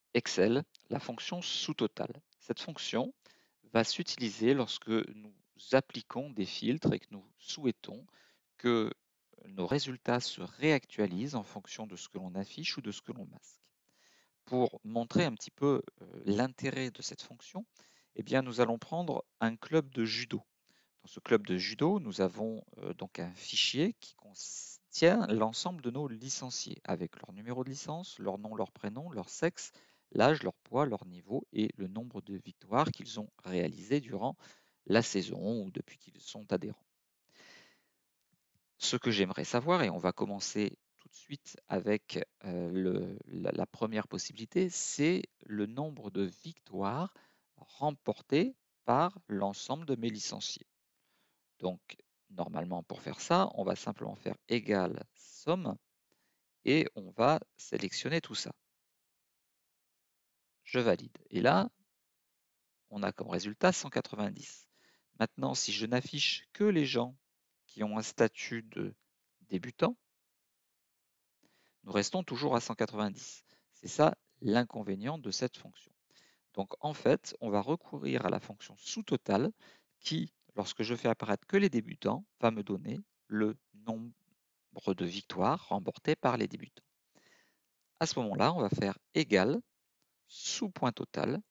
Excel, la fonction sous-total. Cette fonction va s'utiliser lorsque nous appliquons des filtres et que nous souhaitons que nos résultats se réactualisent en fonction de ce que l'on affiche ou de ce que l'on masque. Pour montrer un petit peu l'intérêt de cette fonction, eh bien, nous allons prendre un club de judo. Dans ce club de judo, nous avons donc un fichier qui contient l'ensemble de nos licenciés avec leur numéro de licence, leur nom, leur prénom, leur sexe, l'âge, leur poids, leur niveau et le nombre de victoires qu'ils ont réalisées durant la saison ou depuis qu'ils sont adhérents. Ce que j'aimerais savoir, et on va commencer tout de suite avec la première possibilité, c'est le nombre de victoires remportées par l'ensemble de mes licenciés. Donc, normalement, pour faire ça, on va simplement faire égal somme et on va sélectionner tout ça. Je valide. Et là, on a comme résultat 190. Maintenant, si je n'affiche que les gens qui ont un statut de débutant, nous restons toujours à 190. C'est ça l'inconvénient de cette fonction. Donc en fait, on va recourir à la fonction sous-total qui, lorsque je fais apparaître que les débutants, va me donner le nombre de victoires remportées par les débutants. À ce moment-là, on va faire égal sous point total,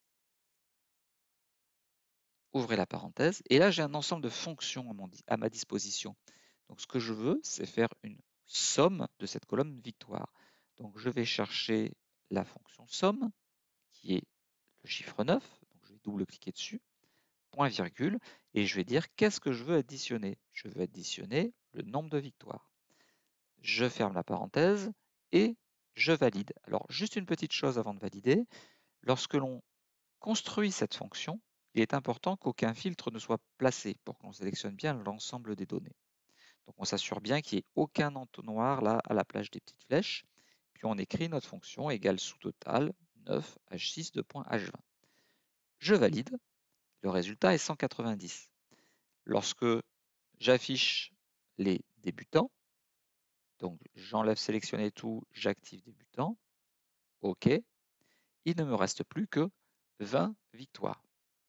ouvrez la parenthèse, et là j'ai un ensemble de fonctions à ma disposition. Donc ce que je veux, c'est faire une somme de cette colonne victoire. Donc je vais chercher la fonction somme, qui est le chiffre 9, donc je vais double-cliquer dessus, point virgule, et je vais dire qu'est-ce que je veux additionner. Je veux additionner le nombre de victoires. Je ferme la parenthèse et je valide. Alors juste une petite chose avant de valider, lorsque l'on construit cette fonction, il est important qu'aucun filtre ne soit placé pour qu'on sélectionne bien l'ensemble des données. Donc on s'assure bien qu'il n'y ait aucun entonnoir là à la place des petites flèches, puis on écrit notre fonction égale sous total 9 h6 de point h20. Je valide, le résultat est 190. Lorsque j'affiche les débutants, donc j'enlève sélectionner tout, j'active débutant, OK, il ne me reste plus que 20 victoires.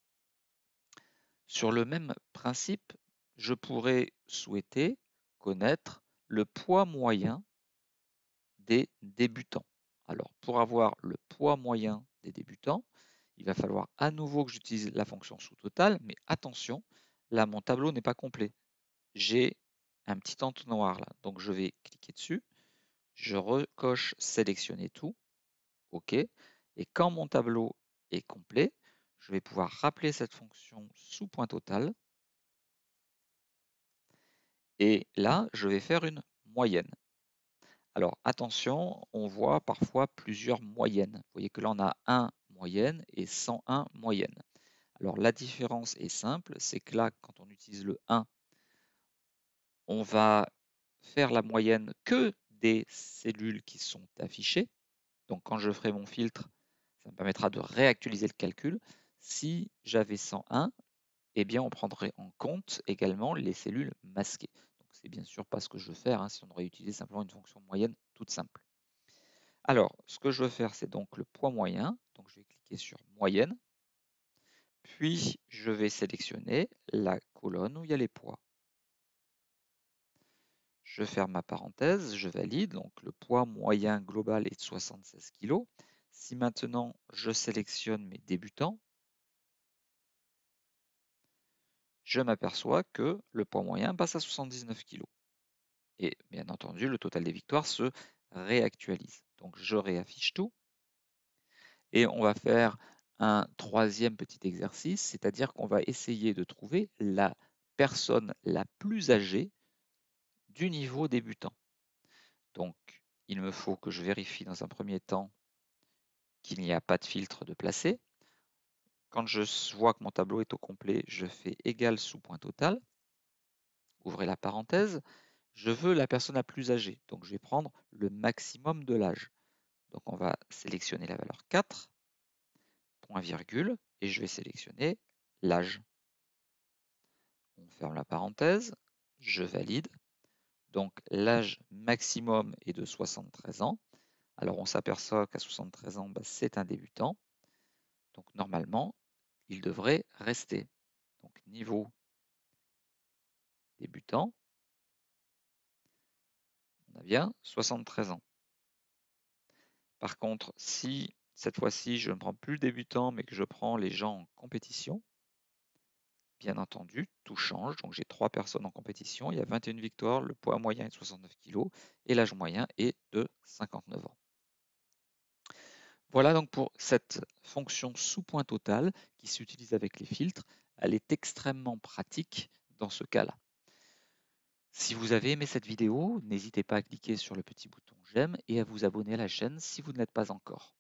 Sur le même principe, je pourrais souhaiter connaître le poids moyen des débutants. Alors, pour avoir le poids moyen des débutants, il va falloir à nouveau que j'utilise la fonction sous-total, mais attention, là, mon tableau n'est pas complet. J'ai un petit entonnoir là, donc je vais cliquer dessus, je recoche sélectionner tout, OK, et quand mon tableau est complet, je vais pouvoir rappeler cette fonction sous point total, et là, je vais faire une moyenne. Alors attention, on voit parfois plusieurs moyennes. Vous voyez que là, on a 1 moyenne et 101 moyenne. Alors la différence est simple, c'est que là, quand on utilise le 1, on va faire la moyenne que des cellules qui sont affichées. Donc quand je ferai mon filtre, ça me permettra de réactualiser le calcul. Si j'avais 101, eh bien on prendrait en compte également les cellules masquées. Donc c'est bien sûr pas ce que je veux faire, si on aurait utilisé simplement une fonction moyenne toute simple. Alors, ce que je veux faire, c'est donc le poids moyen. Donc je vais cliquer sur moyenne. Puis je vais sélectionner la colonne où il y a les poids. Je ferme ma parenthèse, je valide, donc le poids moyen global est de 76 kg. Si maintenant je sélectionne mes débutants, je m'aperçois que le poids moyen passe à 79 kg. Et bien entendu, le total des victoires se réactualise. Donc je réaffiche tout. Et on va faire un troisième petit exercice, c'est-à-dire qu'on va essayer de trouver la personne la plus âgée du niveau débutant. Donc, il me faut que je vérifie dans un premier temps qu'il n'y a pas de filtre de placé. Quand je vois que mon tableau est au complet, je fais égal sous point total. Ouvrez la parenthèse. Je veux la personne la plus âgée, donc je vais prendre le maximum de l'âge. Donc on va sélectionner la valeur 4, point virgule, et je vais sélectionner l'âge. On ferme la parenthèse, je valide. Donc l'âge maximum est de 73 ans. Alors on s'aperçoit qu'à 73 ans, c'est un débutant. Donc normalement, il devrait rester. Donc niveau débutant, on a bien 73 ans. Par contre, si cette fois-ci, je ne prends plus le débutant, mais que je prends les gens en compétition, bien entendu, tout change. Donc j'ai 3 personnes en compétition, il y a 21 victoires, le poids moyen est de 69 kg et l'âge moyen est de 59 ans. Voilà donc pour cette fonction sous-point total qui s'utilise avec les filtres. Elle est extrêmement pratique dans ce cas-là. Si vous avez aimé cette vidéo, n'hésitez pas à cliquer sur le petit bouton j'aime et à vous abonner à la chaîne si vous ne l'êtes pas encore.